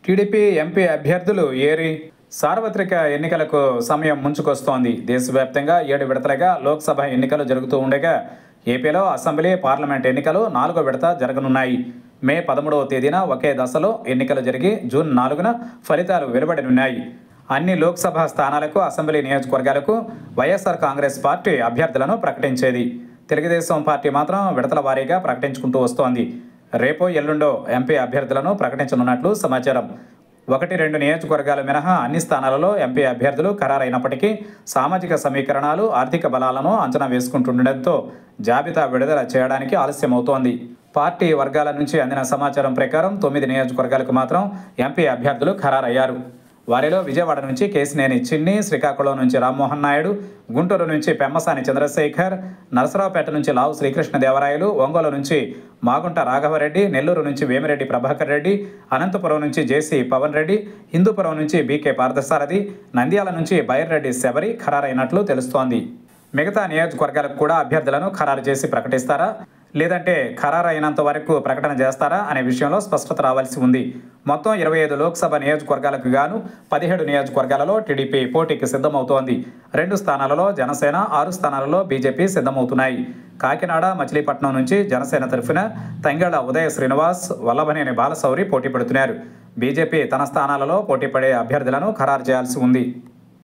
TDP MP అభ్యర్థులు ఏరి సార్వత్రిక ఎన్నికలకు సమయం ముంచుకొస్తోంది. దేశవ్యాప్తంగా 7 విడతలుగా లోక్సభ ఎన్నికలు జరుగుతూ ఉండగా ఏపీలో అసెంబ్లీ, పార్లమెంట్ ఎన్నికలు 4వ విడత జరగనున్నాయి. మే 13వ తేదీన ఒకే దశలో ఎన్నికలు జరిగి జూన్ 4న ఫలితాలు వెలువడనున్నాయి. అన్ని లోక్సభ స్థానాలకు, అసెంబ్లీ నియోజకవర్గాలకు వైఎస్ఆర్ కాంగ్రెస్ పార్టీ అభ్యర్థులను ప్రకటించేది. తెలుగుదేశం పార్టీ మాత్రం విడతల వారీగా ప్రకటించుకుంటూ వస్తోంది. రేపో ఎల్లుండో ఎంపీ అభ్యర్థులను ప్రకటించనున్నట్లు సమాచారం. 1-2 నియోజకవర్గాలు మినహా అన్ని స్థానాలలో ఎంపీ అభ్యర్థులు ఖరారైనప్పటికీ సామాజిక సమీకరణాలు, ఆర్థిక బలాలను అంచనా వేసుకుంటుండటంతో జాబితా విడుదల చేయడానికి ఆలస్యమవుతోంది. పార్టీ వర్గాల నుంచి అందిన సమాచారం ప్రకారం 9 నియోజకవర్గాలకు మాత్రం ఎంపీ అభ్యర్థులు ఖరారయ్యారు. వారిలో విజయవాడ నుంచి కేశినేని చిన్ని, శ్రీకాకుళం నుంచి రామ్మోహన్ నాయుడు, గుంటూరు నుంచి పెమ్మసాని చంద్రశేఖర్, నరసరావుపేట నుంచి లావు శ్రీకృష్ణదేవరాయలు, ఒంగోలు నుంచి మాగుంట రాఘవరెడ్డి, నెల్లూరు నుంచి వేమిరెడ్డి ప్రభాకర్ రెడ్డి, అనంతపురం నుంచి జేసీ పవన్ రెడ్డి, హిందూపురం నుంచి బీకే పార్థసారథి, నంద్యాల నుంచి బైర్రెడ్డి శబరి ఖరారైనట్లు తెలుస్తోంది. మిగతా నియోజకవర్గాలకు కూడా అభ్యర్థులను ఖరారు చేసి ప్రకటిస్తారా, లేదంటే ఖరారైనంత వరకు ప్రకటన చేస్తారా అనే విషయంలో స్పష్టత రావాల్సి ఉంది. మొత్తం 25 లోక్సభ నియోజకవర్గాలకు గాను 17 నియోజకవర్గాలలో టీడీపీ పోటీకి సిద్ధమవుతోంది. 2 స్థానాలలో జనసేన, 6 స్థానాలలో బీజేపీ సిద్ధమవుతున్నాయి. కాకినాడ, మచిలీపట్నం నుంచి జనసేన తరఫున తంగెళ్ల ఉదయ శ్రీనివాస్, వల్లభనేని బాలశౌరి పోటీ పడుతున్నారు. బీజేపీ తన స్థానాలలో పోటీ పడే అభ్యర్థులను ఖరారు చేయాల్సి ఉంది.